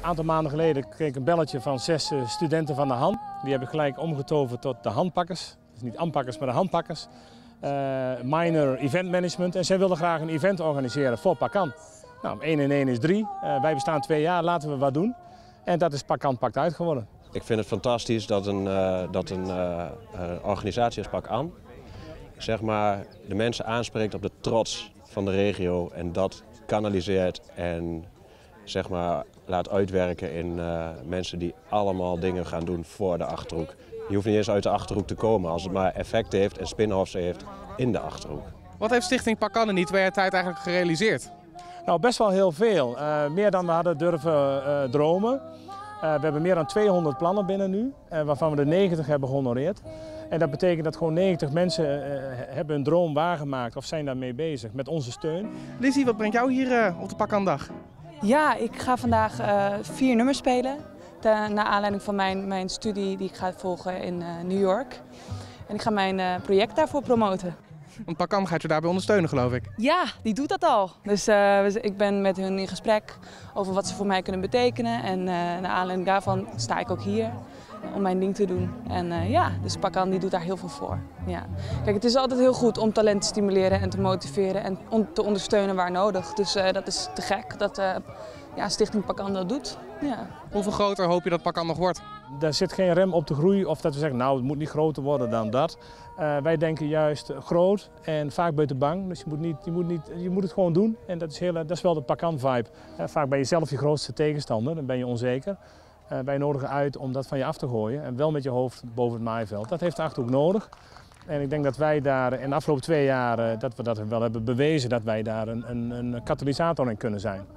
aantal maanden geleden kreeg ik een belletje van 6 studenten van de Han. Die heb ik gelijk omgetoverd tot de Hanpakkers. Dus niet aanpakkers, maar de Hanpakkers. Minor event management. En zij wilden graag een event organiseren voor Pakan. Nou, 1 en 1 is 3. Wij bestaan 2 jaar, laten we wat doen. En dat is Pakan Pakt Uit geworden. Ik vind het fantastisch dat een organisatie als Pakan, zeg maar, de mensen aanspreekt op de trots van de regio en dat kanaliseert en zeg maar, laat uitwerken in mensen die allemaal dingen gaan doen voor de Achterhoek. Je hoeft niet eens uit de Achterhoek te komen als het maar effect heeft en spin-offs heeft in de Achterhoek. Wat heeft Stichting Pakan in die 2 jaar tijd eigenlijk gerealiseerd? Nou, best wel heel veel. Meer dan we hadden durven dromen. We hebben meer dan 200 plannen binnen nu, waarvan we er 90 hebben gehonoreerd. En dat betekent dat gewoon 90 mensen hebben hun droom waargemaakt of zijn daarmee bezig met onze steun. Lizzie, wat brengt jou hier op de Pakandag? Ja, ik ga vandaag 4 nummers spelen. Naar aanleiding van mijn studie die ik ga volgen in New York. En ik ga mijn project daarvoor promoten. Want Pakan gaat je daarbij ondersteunen, geloof ik. Ja, die doet dat al. Dus ik ben met hun in gesprek over wat ze voor mij kunnen betekenen. En naar aanleiding daarvan sta ik ook hier om mijn ding te doen. En dus Pakan die doet daar heel veel voor. Ja. Kijk, het is altijd heel goed om talent te stimuleren en te motiveren en te ondersteunen waar nodig. Dus dat is te gek dat Stichting Pakan dat doet. Ja. Hoeveel groter hoop je dat Pakan nog wordt? Er zit geen rem op de groei of dat we zeggen, nou het moet niet groter worden dan dat. Wij denken juist groot en vaak buiten bang. Dus je moet het gewoon doen en dat is wel de Pakan-vibe. Vaak ben je zelf je grootste tegenstander, dan ben je onzeker. Wij nodigen uit om dat van je af te gooien en wel met je hoofd boven het maaiveld. Dat heeft de Achterhoek nodig. En ik denk dat wij daar in de afgelopen 2 jaar dat we dat wel hebben bewezen dat wij daar een katalysator in kunnen zijn.